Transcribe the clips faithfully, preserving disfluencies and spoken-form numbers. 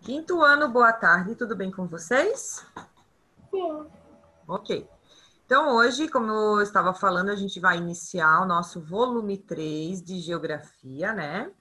Quinto ano, boa tarde, tudo bem com vocês? Sim. Ok. Então, hoje, como eu estava falando, a gente vai iniciar o nosso volume três de Geografia, né?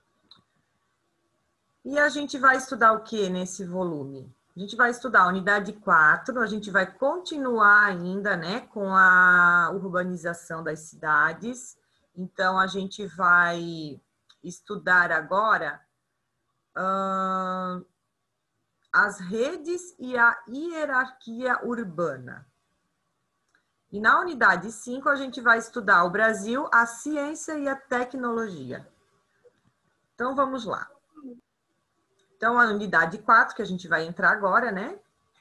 E a gente vai estudar o que nesse volume? A gente vai estudar a unidade quatro, a gente vai continuar ainda, né, com a urbanização das cidades. Então, a gente vai estudar agora hum, as redes e a hierarquia urbana. E na unidade cinco, a gente vai estudar o Brasil, a ciência e a tecnologia. Então, vamos lá. Então, a unidade quatro, que a gente vai entrar agora, né?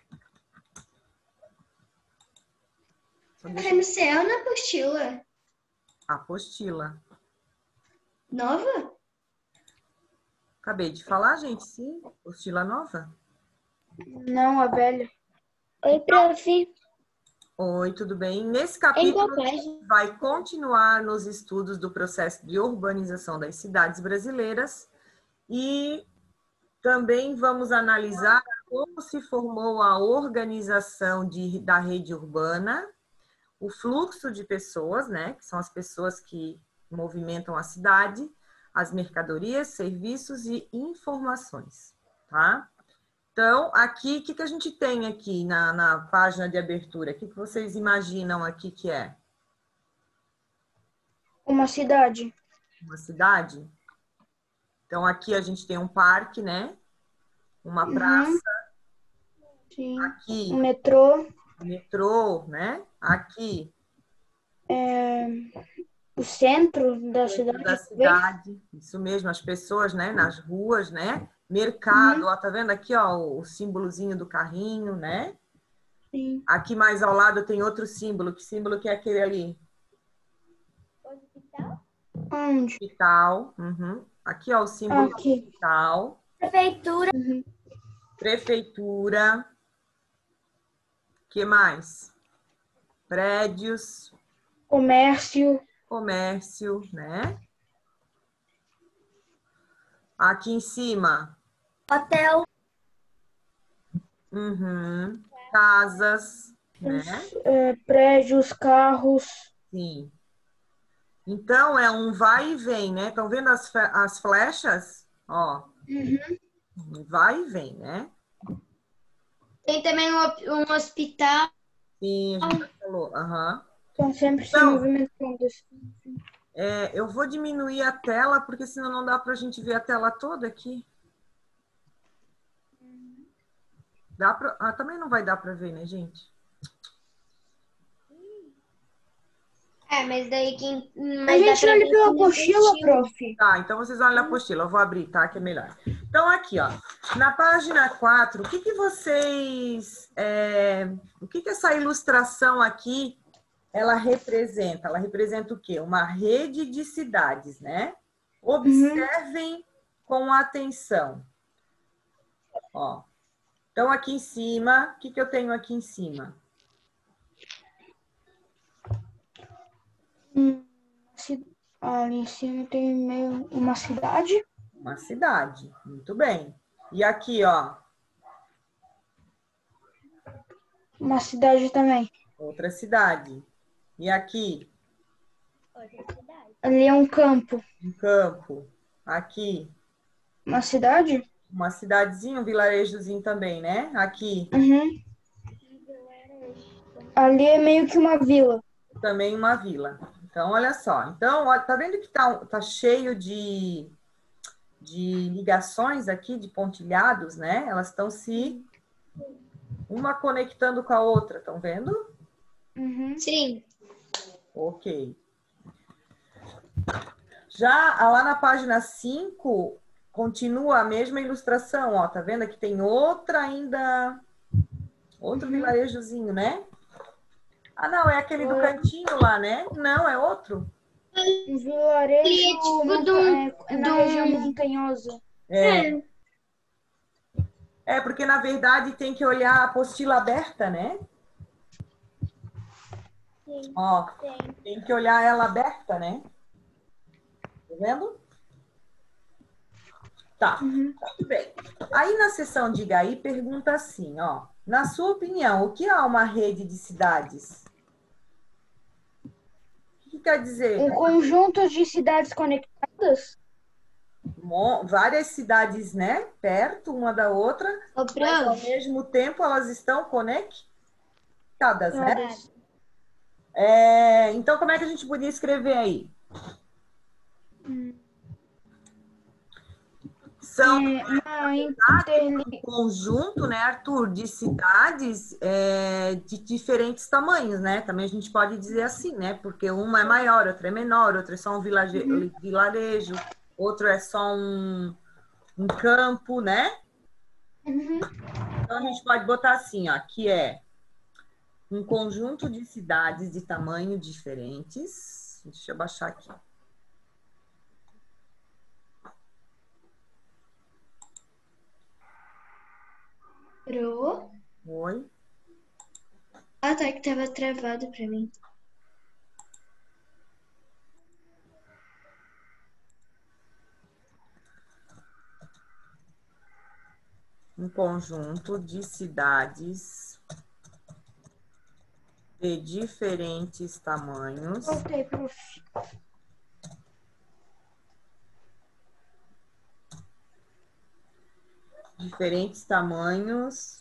A M C é na apostila Apostila. nova? Acabei de falar, gente, sim. Apostila nova. Não, a velha. Oi, prof. Oi, tudo bem? Nesse Em qual capítulo, página? vai continuar nos estudos do processo de urbanização das cidades brasileiras e também vamos analisar como se formou a organização de, da rede urbana, o fluxo de pessoas, né, que são as pessoas que movimentam a cidade, as mercadorias, serviços e informações, tá? Então, aqui, o que, que a gente tem aqui na, na página de abertura? O que, que vocês imaginam aqui que é? Uma cidade. Uma cidade? Então, aqui a gente tem um parque, né? Uma Uhum. praça, Sim. aqui, Um metrô. metrô, né? Aqui, É... O centro da centro da cidade, talvez. cidade, isso mesmo, as pessoas, né, nas ruas, né? Mercado, Uhum. ó, tá vendo aqui, ó, o símbolozinho do carrinho, né? Sim. Aqui mais ao lado tem outro símbolo, que símbolo que é aquele ali? Onde? Hospital, uhum. Aqui, ó, o símbolo do Aqui. hospital, Prefeitura. Uhum. prefeitura, que mais? Prédios, Comércio. comércio, né? Aqui em cima, Hotel. uhum. Casas, né? É, prédios, carros. Sim. Então, é um vai e vem, né? Estão vendo as, as flechas? Ó, Uhum. vai e vem, né? Tem também um, um hospital. Sim, a gente já falou. Aham. Estão sempre se Então, movimentando. é, eu vou diminuir a tela, porque senão não dá para a gente ver a tela toda aqui. Dá pra... Ah, também não vai dar para ver, né, gente? É, mas daí quem. Mas a gente olha pela apostila, prof. Tá, então vocês olham a apostila. Eu vou abrir, tá? Que é melhor. Então, aqui, ó. Na página quatro, o que que vocês... é, o que que essa ilustração aqui, ela representa? Ela representa o quê? Uma rede de cidades, né? Uhum. Observem com atenção. Ó. Então, aqui em cima, o que que eu tenho aqui em cima? Hum, ali em cima tem meio uma cidade. Uma cidade. Muito bem. E aqui, ó, Uma cidade também. outra cidade. E aqui, Ali é um campo. um campo. Aqui, Uma cidade? uma cidadezinha, um vilarejozinho também, né? Aqui, Uhum. Ali é meio que uma vila. também uma vila. Então, olha só. Então, ó, tá vendo que tá, tá cheio de, de ligações aqui, de pontilhados, né? Elas estão se uma conectando com a outra, estão vendo? Uhum. Sim. Ok. Já lá na página cinco, continua a mesma ilustração, ó. Tá vendo? Aqui tem outra ainda, outro Uhum. vilarejozinho, né? Ah, não, é aquele do cantinho lá, né? Não, é outro. Um vilarejo é tipo monta um, é, é na um... região montanhosa. É. é. É, porque na verdade tem que olhar a apostila aberta, né? Sim. Ó, Sim. tem que olhar ela aberta, né? Tá vendo? Tá, Uhum. tá tudo bem. Aí na seção Diga aí, pergunta assim, ó. Na sua opinião, o que é uma rede de cidades? O que quer dizer? Um conjunto de cidades conectadas? Várias cidades, né? Perto uma da outra, Ô, mas ao prof. mesmo tempo elas estão conectadas, né? Todas. É, então, como é que a gente podia escrever aí? São É, uma interli... um conjunto, né, Arthur, de cidades é, de diferentes tamanhos, né? Também a gente pode dizer assim, né? Porque uma é maior, outra é menor, outra é só um vilage... Uhum. vilarejo, outro é só um, um campo, né? Uhum. Então a gente pode botar assim, ó, que é um conjunto de cidades de tamanho diferentes. Deixa eu baixar aqui. Pro. Oi. Ah, tá, que tava travado pra mim. Um conjunto de cidades de diferentes tamanhos. Voltei, prof. Diferentes tamanhos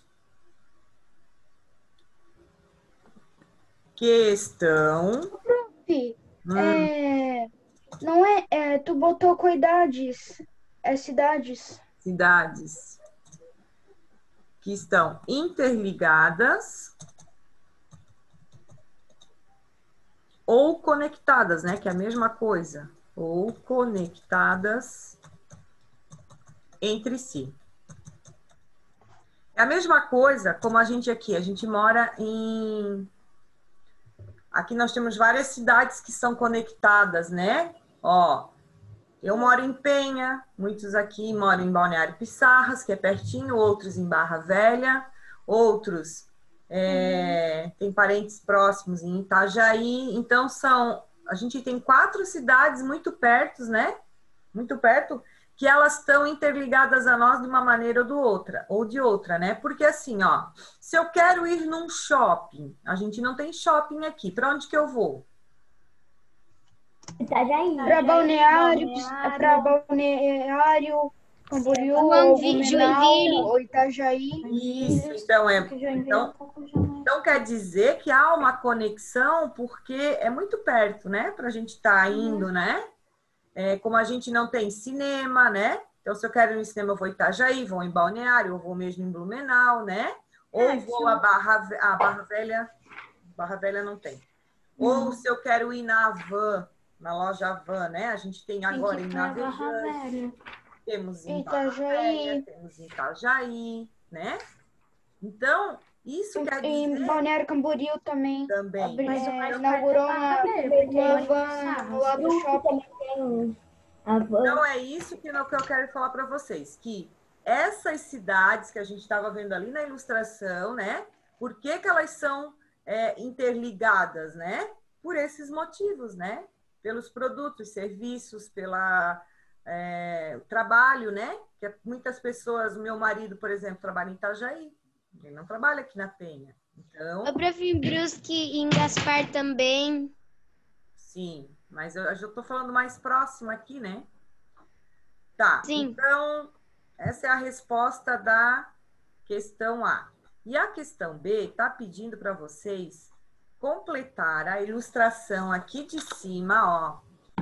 que estão. Prof, Hum, é, não é, é, tu botou cuidades, é cidades. cidades que estão interligadas ou conectadas, né? Que é a mesma coisa. Ou conectadas entre si. É a mesma coisa como a gente aqui. A gente mora em... Aqui nós temos várias cidades que são conectadas, né? Ó, eu moro em Penha, muitos aqui moram em Balneário Pissarras, que é pertinho, outros em Barra Velha, outros é, tem parentes próximos em Itajaí. Então, são, a gente tem quatro cidades muito perto, né? Muito perto, que elas estão interligadas a nós de uma maneira ou, do outra, ou de outra, né? Porque assim, ó, se eu quero ir num shopping, a gente não tem shopping aqui, para onde que eu vou? Itajaí. Para balneário, para balneário, Camboriú, ou Blumenau, ou Itajaí. Isso, então é. Então, então quer dizer que há uma conexão, porque é muito perto, né? Para a gente estar tá indo, né? É, como a gente não tem cinema, né? Então, se eu quero ir no cinema, eu vou em Itajaí, vou em Balneário, ou vou mesmo em Blumenau, né? Ou é, vou a Barra, a Barra Velha, Barra Velha não tem. Hum. Ou se eu quero ir na Havan, na loja Havan, né? A gente tem agora tem em Navegante, temos em Itajaí. Barra Velha, temos em Itajaí, né? Então, isso em, quer dizer... Em Balneário Camboriú também. Também. Abri, Mas é, inaugurou uma, uma van no lado do shopping. Então, é isso que eu quero falar para vocês, que essas cidades que a gente estava vendo ali na ilustração, né? Por que que elas são é, interligadas, né? Por esses motivos, né? Pelos produtos, serviços, pela é, trabalho, né? Que muitas pessoas, meu marido, por exemplo, trabalha em Itajaí, ele não trabalha aqui na Penha. Então... O prof. Em Brusque e em Gaspar também. Sim, mas eu, eu tô falando mais próximo aqui, né? Tá, sim. Então, essa é a resposta da questão A. E a questão B está pedindo para vocês completar a ilustração aqui de cima, ó.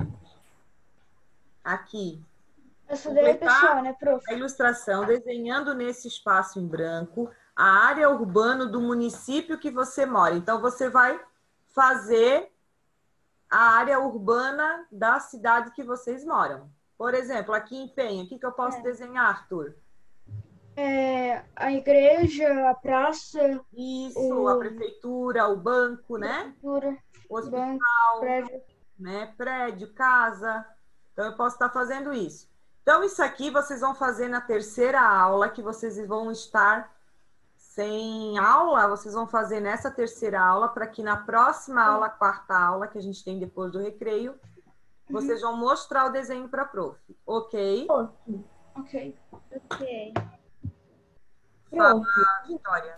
Aqui. Essa daí é pessoal, né, prof? A ilustração desenhando nesse espaço em branco a área urbana do município que você mora. Então, você vai fazer a área urbana da cidade que vocês moram. Por exemplo, aqui em Penha, o que, que eu posso é. desenhar, Arthur? É, a igreja, a praça... Isso, o... a prefeitura, o banco, prefeitura, né? O hospital, banco, prédio. Né? Prédio, casa. Então, eu posso estar fazendo isso. Então, isso aqui vocês vão fazer na terceira aula, que vocês vão estar sem aula, vocês vão fazer nessa terceira aula, para que na próxima aula, quarta aula, que a gente tem depois do recreio, vocês vão mostrar o desenho para a prof. Ok? Ok. Ok. Fala, Prof, Vitória.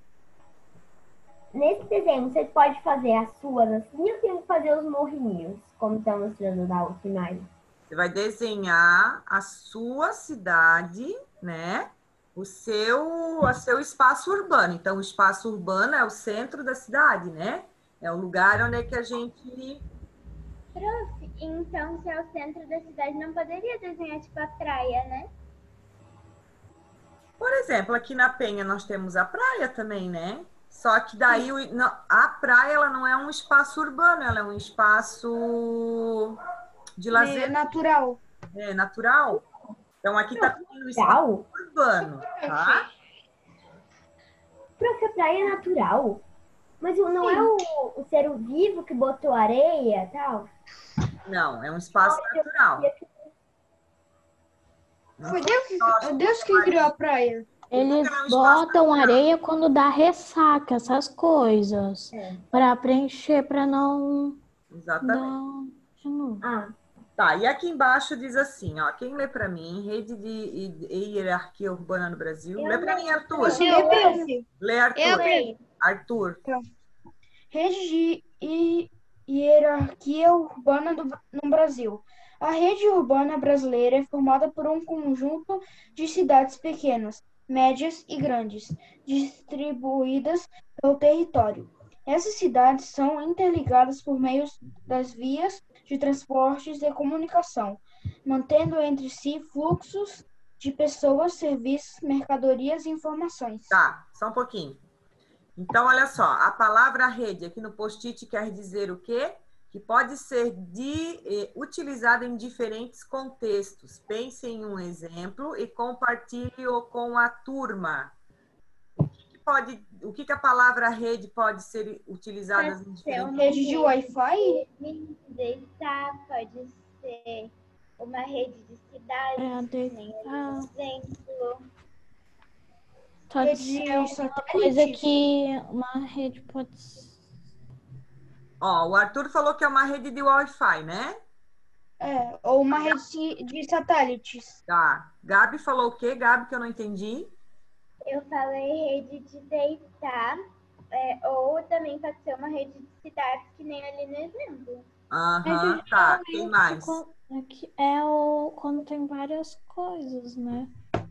nesse desenho, você pode fazer as suas assim ou tem que fazer os morrinhos, como está mostrando na outra imagem? Você vai desenhar a sua cidade, né? O seu, o seu espaço urbano. Então, o espaço urbano é o centro da cidade, né? É o lugar onde é que a gente... Prof, então se é o centro da cidade, não poderia desenhar tipo a praia, né? Por exemplo, aqui na Penha nós temos a praia também, né? Só que daí o- não, a praia ela não é um espaço urbano, ela é um espaço de É lazer, natural. é, natural. Então aqui está pedindo o espaço Natural? urbano, tá? Prof, a praia é natural? Mas o- não é o, o ser vivo que botou areia e tal? Não, é um espaço natural. Foi Deus que, Deus que criou a praia. Eles Não é um espaço botam areia quando dá ressaca, essas coisas. É. Para preencher, para não Exatamente. dar de novo. Ah, Tá, e aqui embaixo diz assim, ó, quem lê para mim, rede de hi- hierarquia urbana no Brasil. Eu Lê para leio. mim, Arthur. Você lê, prof? Lê, Arthur. Eu leio. Arthur. Rede de hi- hierarquia urbana do, no Brasil. A rede urbana brasileira é formada por um conjunto de cidades pequenas, médias e grandes, distribuídas pelo território. Essas cidades são interligadas por meio das vias de transportes e comunicação, mantendo entre si fluxos de pessoas, serviços, mercadorias e informações. Tá, só um pouquinho. Então, olha só, a palavra rede aqui no post-it quer dizer o quê? Que pode ser de, eh, utilizada em diferentes contextos. Pense em um exemplo e compartilhe-o com a turma. O que, que pode, o que, que a palavra rede pode ser utilizada em Pode ser diferentes uma Rede de Wi-Fi? rede de deitar, pode ser uma rede de cidades, Pra que nem deitar. ali no exemplo. Pode Rede ser de uma satélite? coisa que uma rede pode ser. Ó, o Arthur falou que é uma rede de Wi-Fi, né? É, ou uma rede de satélites. Tá. Gabi falou o quê, Gabi, que eu não entendi? Eu falei rede de deitar, é, ou também pode ser uma rede de cidades, que nem ali no exemplo. Aham, Rede- tá. é, Quem mais? é que é o quando tem várias coisas, né?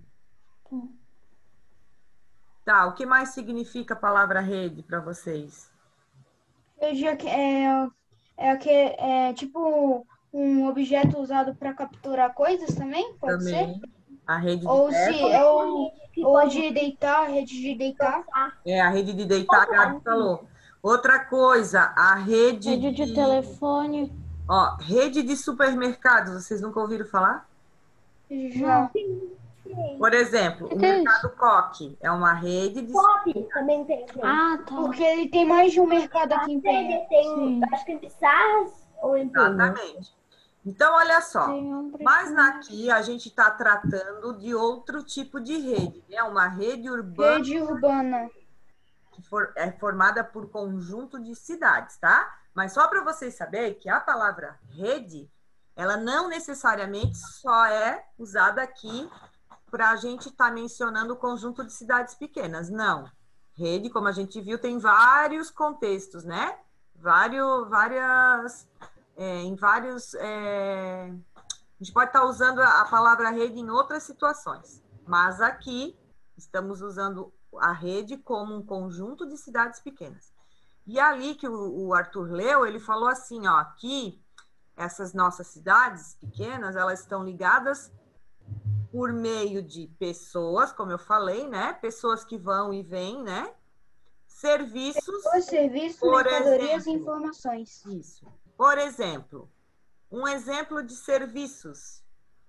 Tá, o que mais significa a palavra rede para vocês? Rede é, é, é, que- é tipo um objeto usado para capturar coisas também, pode ser? Também a rede de Ou se pesca. é o, que ou pode de deitar, rede de deitar. É, a rede de deitar, a Gabi falou. Outra coisa, a rede, Rede de telefone. ó, rede de supermercados, vocês nunca ouviram falar? Já. Por exemplo, o que é Mercado Coque é uma rede de... pop também tem. tem. Ah, tá. Porque ele tem mais de um mercado aqui em Penha. Ele tem, Sim. acho que em Pissarras ou em Penha. Exatamente. Então, olha só, Tem um mas aqui a gente está tratando de outro tipo de rede, né? Uma rede urbana Rede urbana. que for, é formada por conjunto de cidades, tá? Mas só para vocês saberem que a palavra rede, ela não necessariamente só é usada aqui para a gente estar tá mencionando o conjunto de cidades pequenas. Não. Rede, como a gente viu, tem vários contextos, né? Vários, várias, é, em vários... É, a gente pode estar tá usando a palavra rede em outras situações. Mas aqui, estamos usando a rede como um conjunto de cidades pequenas. E ali que o, o Arthur leu, ele falou assim, ó, aqui, essas nossas cidades pequenas, elas estão ligadas por meio de pessoas, como eu falei, né? Pessoas que vão e vêm, né? Serviços. Os serviços, por mercadorias e exemplo, informações. Isso. Por exemplo, um exemplo de serviços.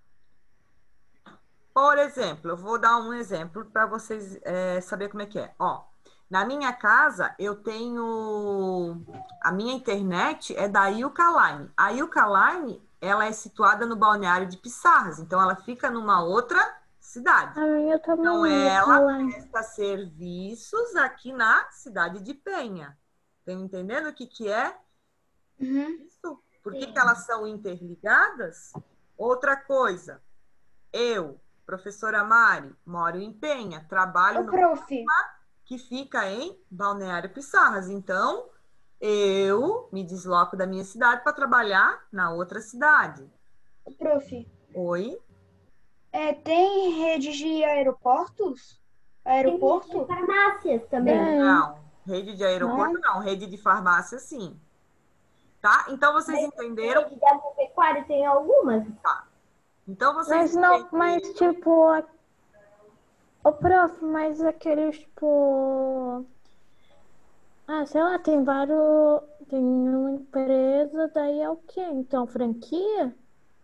Por exemplo, eu vou dar um exemplo para vocês é, saberem como é que é. Ó, na minha casa, eu tenho... A minha internet é da Ilka Line. A Ilka Line, ela é situada no balneário de Pissarras. Então, ela fica numa outra cidade. A minha também. Então, ia ela falar. presta serviços aqui na cidade de Penha. Estão entendendo o que, que é Uhum. isso? Por que, que elas são interligadas? Outra coisa, eu Professora Mari, moro em Penha, trabalho Ô, no prof. que fica em Balneário Pissarras. Então, eu me desloco da minha cidade para trabalhar na outra cidade. Ô, prof. Oi? É, tem rede de aeroportos? Aeroporto? Tem farmácias também. É. Não, rede de aeroporto não, rede de farmácia sim. Tá? Então vocês entenderam? Rede de agropecuária tem algumas. Tá. Então vocês Mas não, entenderam. mas tipo, a- ô prof, mas aqueles tipo, ah, sei lá, tem vários, tem uma empresa, daí é o quê? Então, franquia?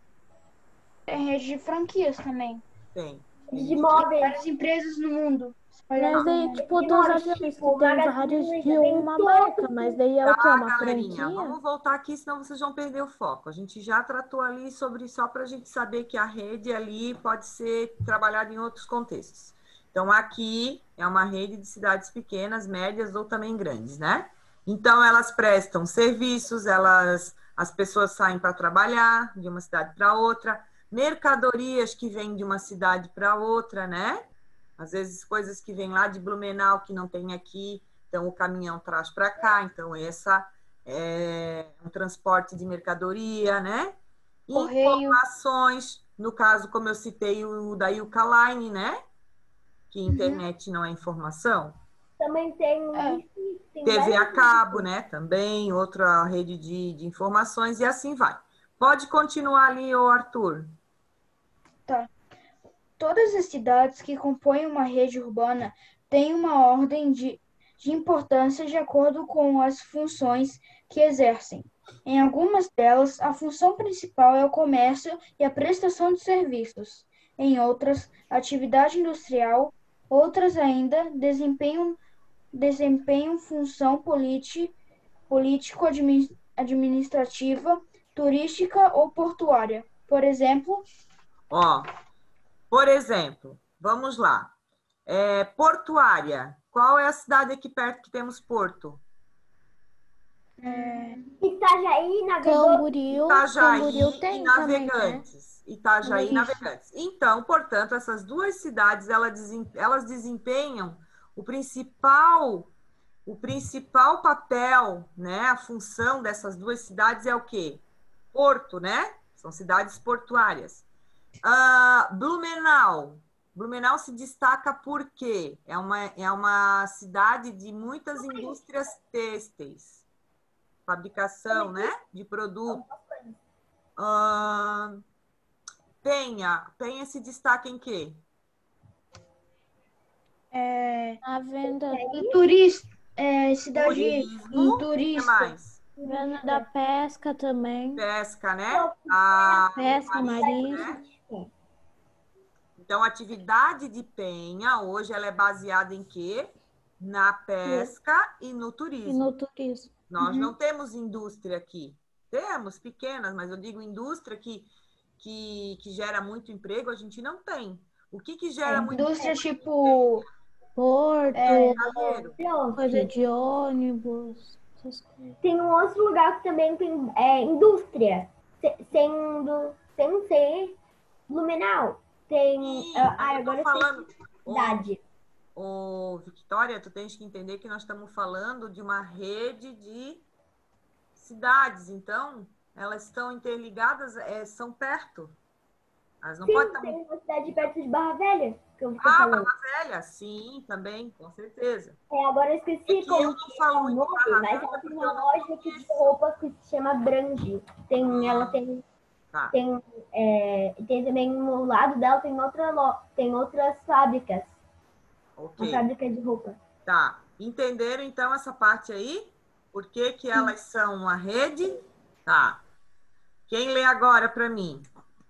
Tem rede de franquias também. Tem. De imóveis. Várias empresas no mundo. espalhadas Mas no daí, mundo. tipo, dos Imóveis, aviões que tipo, tem Magazine vários Luiza, de tem uma todo marca, mas daí é o quê? Tá, Uma galerinha, franquia? vamos voltar aqui, senão vocês vão perder o foco. A gente já tratou ali sobre, só para a gente saber que a rede ali pode ser trabalhada em outros contextos. Então, aqui é uma rede de cidades pequenas, médias ou também grandes, né? Então, elas prestam serviços, elas, as pessoas saem para trabalhar de uma cidade para outra, mercadorias que vêm de uma cidade para outra, né? Às vezes, coisas que vêm lá de Blumenau que não tem aqui. Então, o caminhão traz para cá. Então, essa é um transporte de mercadoria, né? Correio. Informações, no caso, como eu citei o da Ilka Line, né? Que internet não é informação. Também tem É. Wi-Fi, tem T V a várias cabo, né? Também, outra rede de, de informações e assim vai. Pode continuar ali, ô Arthur. Tá. Todas as cidades que compõem uma rede urbana têm uma ordem de, de importância de acordo com as funções que exercem. Em algumas delas, a função principal é o comércio e a prestação de serviços. Em outras, a atividade industrial. Outras ainda desempenham, desempenham função politi, político-administrativa, turística ou portuária. Por exemplo, Ó, por exemplo, vamos lá. É, portuária. Qual é a cidade aqui perto que temos porto? Itajaí, Navegador. Camboriú, Itajaí Camboriú tem e também, né? Navegantes. Itajaí e Isso. Navegantes. Então, portanto, essas duas cidades, elas desem- elas desempenham o principal, o principal papel, né? A função dessas duas cidades é o quê? Porto, né? São cidades portuárias. Ah, Blumenau. Blumenau se destaca porque é uma, é uma cidade de muitas indústrias têxteis. Fabricação, né? De produto. Ah, Penha. Penha se destaca em quê? é, A venda, em turista, é, cidade Turismo. em O que turista. mais? venda da pesca também. Pesca, né? A Pesca, marisco. né? Então, a atividade de Penha, hoje, ela é baseada em quê? Na pesca e no E turismo. no turismo. Nós não temos indústria aqui. Temos pequenas, mas eu digo indústria que, que, que gera muito emprego, a gente não tem. O que, que gera muito Indústria tipo Porto, emprego? coisa de ônibus, essas coisas. Tem um outro lugar que também tem é, indústria, se- sendo, sem ser Blumenau. Tem. Sim, ah, mas eu tô agora falando- tem cidade. Ô, Victoria, tu tens que entender que nós estamos falando de uma rede de cidades, então elas estão interligadas, é, são perto. Elas não Sim, podem estar tem muito... uma cidade perto de Barra Velha, que eu tô Ah, falando. Barra Velha, sim, também, com certeza. É, agora eu esqueci É que como eu não que falo é o muito nome, Barra mas Velha ela tem porque uma eu não loja aqui de conheço. roupas que se chama Brandi. Tem, ela tem, Tá. tem, é, tem também no lado dela tem outra lo, tem outras fábricas, uma Ok, fábrica de roupa. tá. Entenderam então essa parte aí? Por que que elas são uma rede? Tá. Quem lê agora para mim?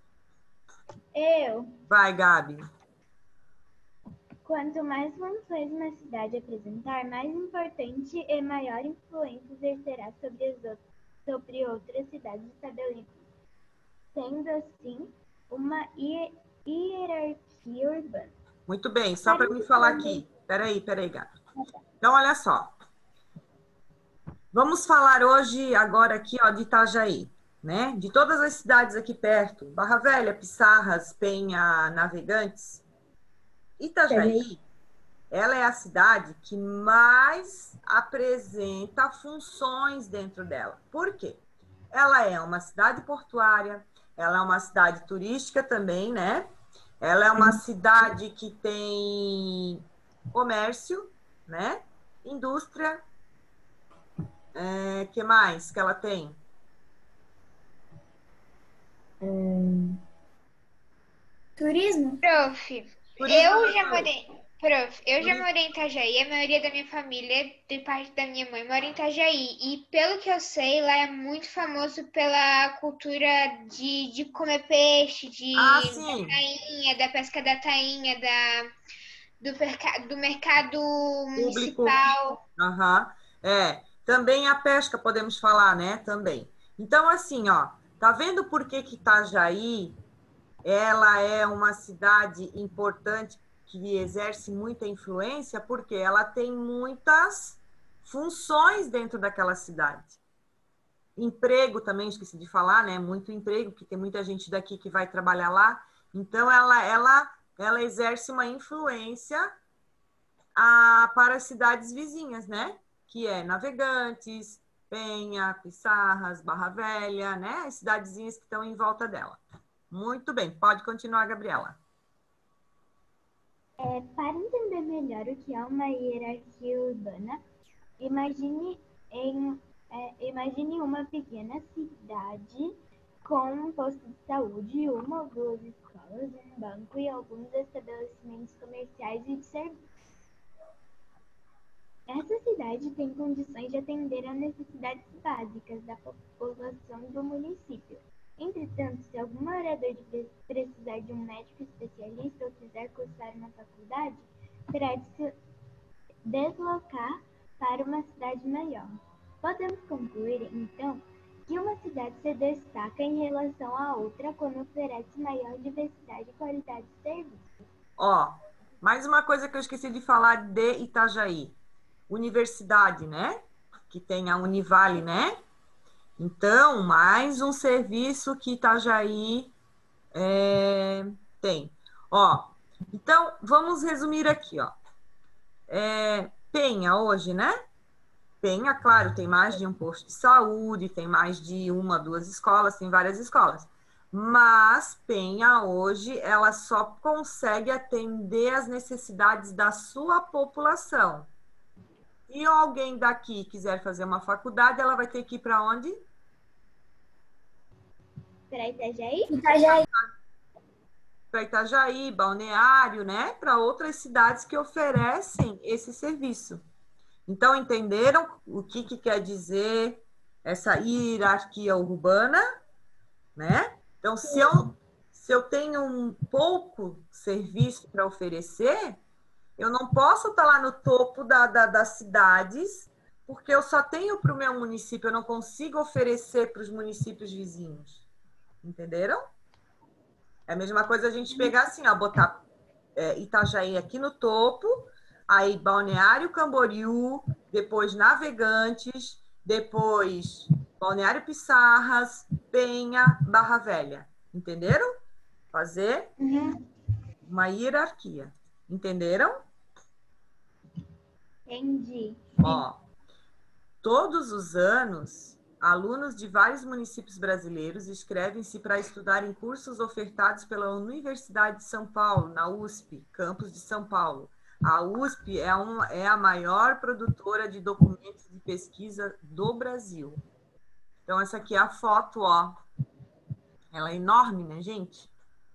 Eu. Vai, Gabi. Quanto mais funções uma cidade apresentar, mais importante e maior influência exercerá sobre, as outras, sobre outras cidades estabelecidas, sendo assim uma hier- hierarquia urbana. Muito bem, só para me falar aqui. Peraí, peraí, Gabi. Então, olha só. Vamos falar hoje, agora aqui, ó, de Itajaí. né? De todas as cidades aqui perto, Barra Velha, Pissarras, Penha, Navegantes, Itajaí, ela é a cidade que mais apresenta funções dentro dela. Por quê? Ela é uma cidade portuária, ela é uma cidade turística também, né? Ela é uma cidade que tem comércio, né? Indústria. É, que mais que ela tem? Turismo? Prof, Turismo eu eu já falei. morei. Prof, eu já Turismo. morei em Itajaí, a maioria da minha família, de parte da minha mãe, mora em Itajaí. E pelo que eu sei, lá é muito famoso pela cultura de, de comer peixe, de, Ah, da sim. tainha, da pesca da tainha, da, do, perca- do mercado Público. municipal. Aham. É, também a pesca podemos falar, né? Também. Então, assim, ó, tá vendo por que que Itajaí, ela é uma cidade importante que exerce muita influência? Porque ela tem muitas funções dentro daquela cidade. Emprego também, esqueci de falar, né? Muito emprego, porque tem muita gente daqui que vai trabalhar lá. Então, ela, ela, ela exerce uma influência a, para as cidades vizinhas, né? Que é Navegantes, Penha, Pissarras, Barra Velha, né? As cidadezinhas que estão em volta dela. Muito bem, pode continuar, Gabriela. É, para entender melhor o que é uma hierarquia urbana, imagine, em, é, imagine uma pequena cidade com um posto de saúde, uma ou duas escolas, um banco e alguns estabelecimentos comerciais e de serviços. Essa cidade tem condições de atender às necessidades básicas da população do município. Entretanto, se algum morador precisar de um médico especialista ou quiser cursar uma faculdade, terá de se deslocar para uma cidade maior. Podemos concluir, então, que uma cidade se destaca em relação à outra quando oferece maior diversidade e qualidade de serviço. Ó, mais uma coisa que eu esqueci de falar de Itajaí. Universidade, né? Que tem a Univale, né? Então, mais um serviço que Itajaí é, tem. Ó, então, vamos resumir aqui, ó. É, Penha hoje, né? Penha, claro, tem mais de um posto de saúde, tem mais de uma, duas escolas, tem várias escolas. Mas Penha hoje, ela só consegue atender as necessidades da sua população. E alguém daqui quiser fazer uma faculdade, ela vai ter que ir para onde? Para Itajaí? Itajaí. Para Itajaí, Balneário, né? Para outras cidades que oferecem esse serviço. Então, entenderam o que, que quer dizer essa hierarquia urbana, né? Então, se eu, se eu tenho um pouco serviço para oferecer, eu não posso estar lá no topo da, da, das cidades, porque eu só tenho para o meu município, eu não consigo oferecer para os municípios vizinhos. Entenderam? É a mesma coisa a gente pegar assim, ó, botar é, Itajaí aqui no topo, aí Balneário Camboriú, depois Navegantes, depois Balneário Pissarras, Penha, Barra Velha. Entenderam? Fazer Uhum. uma hierarquia. Entenderam? Entendi. Ó, todos os anos, alunos de vários municípios brasileiros inscrevem-se para estudar em cursos ofertados pela Universidade de São Paulo, na U S P, campus de São Paulo. A U S P é, um, é a maior produtora de documentos de pesquisa do Brasil. Então, essa aqui é a foto, ó. Ela é enorme, né, gente?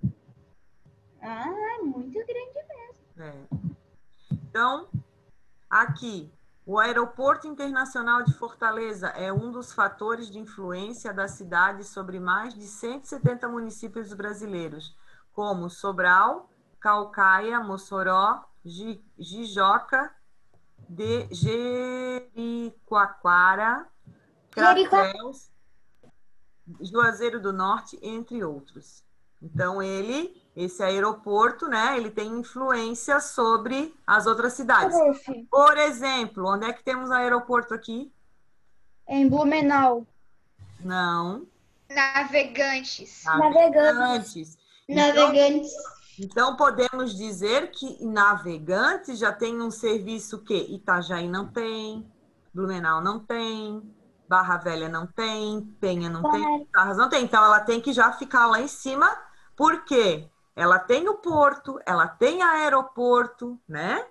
Ah, muito grande mesmo. É. Então, aqui, o Aeroporto Internacional de Fortaleza é um dos fatores de influência da cidade sobre mais de cento e setenta municípios brasileiros, como Sobral, Caucaia, Mossoró, Jijoca, de Jericoacoara, Crateús, Juazeiro do Norte, entre outros. Então, ele, esse aeroporto, né, ele tem influência sobre as outras cidades. Prof, Por exemplo, onde é que temos aeroporto aqui? em Blumenau. Não. Navegantes. Navegantes. Então, Navegantes. então, podemos dizer que navegantes já tem um serviço que Itajaí não tem, Blumenau não tem, Barra Velha não tem, Penha não tem, Barras não tem. Então, ela tem que já ficar lá em cima, porque ela tem o porto, ela tem aeroporto, né?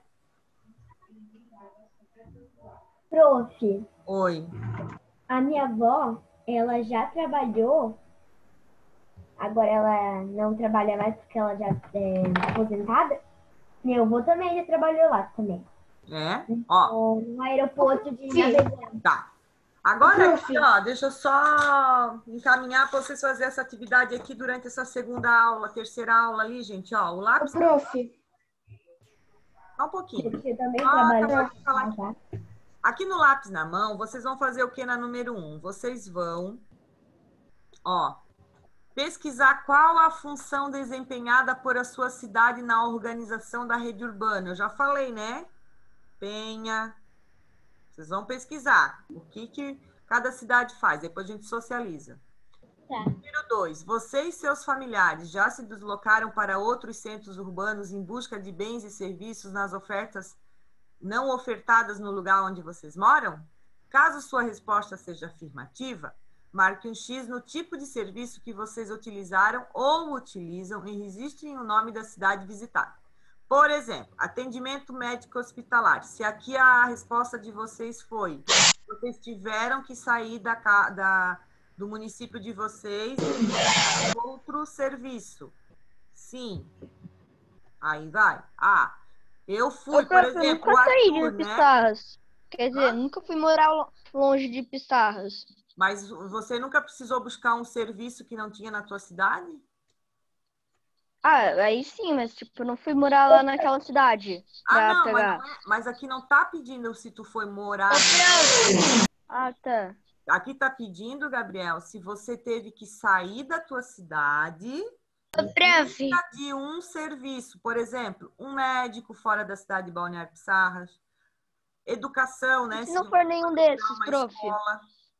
Prof, Oi. a minha avó, ela já trabalhou, agora ela não trabalha mais porque ela já é aposentada. Meu avô também já trabalhou lá também. É? Ó. No aeroporto de Navegantes. Tá. Agora aqui, ó, deixa eu só encaminhar para vocês fazerem essa atividade aqui durante essa segunda aula, terceira aula ali, gente, ó, o Ô, lápis... prof. Só um pouquinho. Você também Ah, trabalhou acabou de falar lá, aqui. Aqui no lápis na mão, vocês vão fazer o que na número um? Vocês vão, ó, pesquisar qual a função desempenhada por a sua cidade na organização da rede urbana. Eu já falei, né? Penha. Vocês vão pesquisar o que, que cada cidade faz. Depois a gente socializa. Tá. Número dois. Você e seus familiares já se deslocaram para outros centros urbanos em busca de bens e serviços nas ofertas não ofertadas no lugar onde vocês moram? Caso sua resposta seja afirmativa, marque um X no tipo de serviço que vocês utilizaram ou utilizam e registrem o nome da cidade visitada. Por exemplo, atendimento médico hospitalar. Se aqui a resposta de vocês foi, vocês tiveram que sair da, da, do município de vocês e outro serviço. Sim. Aí vai. Ah, eu fui, Ô, por prof, eu exemplo, nunca o saí Arthur, de né? Pissarras. Quer dizer, Hã? nunca fui morar lo- longe de Pissarras. Mas você nunca precisou buscar um serviço que não tinha na tua cidade? Ah, aí sim, mas tipo, eu não fui morar lá naquela cidade Ah, pra não, mas, pegar. não é- mas aqui não tá pedindo se tu foi morar. Ah, tá. Aqui tá pedindo, Gabriel, se você teve que sair da tua cidade em busca de um serviço. Por exemplo, um médico fora da cidade de Balneário Pissarras. Educação, né? Se não for nenhum desses, uma prof. escola.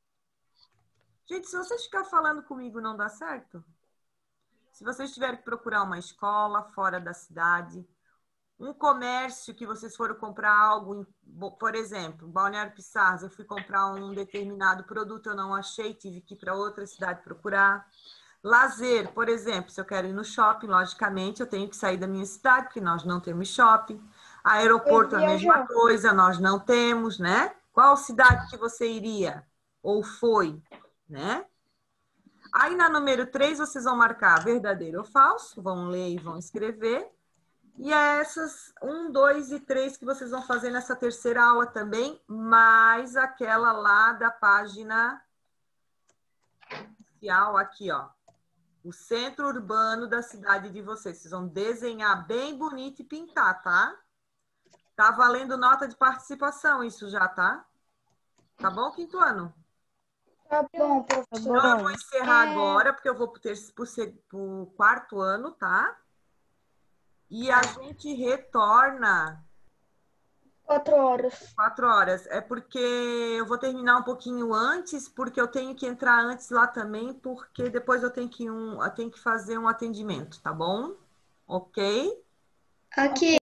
Gente, se vocês ficar falando comigo, não dá certo? Se vocês tiverem que procurar uma escola fora da cidade, um comércio que vocês foram comprar algo, em- bo- por exemplo, Balneário Pissarras, eu fui comprar um determinado produto, eu não achei, tive que ir para outra cidade procurar. Lazer, por exemplo, se eu quero ir no shopping, logicamente, eu tenho que sair da minha cidade, porque nós não temos shopping. Aeroporto é a mesma Viajar. coisa, nós não temos, né? Qual cidade que você iria? Ou foi, né? Aí na número três, vocês vão marcar verdadeiro ou falso, vão ler e vão escrever. E é essas um, dois e três que vocês vão fazer nessa terceira aula também, mais aquela lá da página inicial aqui, ó. O centro urbano da cidade de vocês. Vocês vão desenhar bem bonito e pintar, tá? Tá valendo nota de participação isso já, tá? Tá bom, quinto ano? Tá bom, professor. Então, eu vou encerrar É. agora, porque eu vou pro, terceiro, pro, se- pro quarto ano, tá? E a gente retorna Quatro horas. quatro horas. É porque eu vou terminar um pouquinho antes, porque eu tenho que entrar antes lá também, porque depois eu tenho que, um, eu tenho que fazer um atendimento, tá bom? Ok? Aqui.